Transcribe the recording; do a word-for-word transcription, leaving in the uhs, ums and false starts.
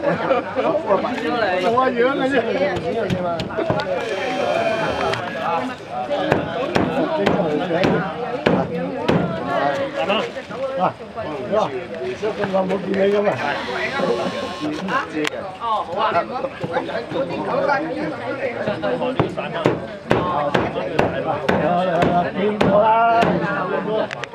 我樣嘅啫。嗱，哇！小咁耐冇見你咁啊？哦，好啊。好啦，見過啦。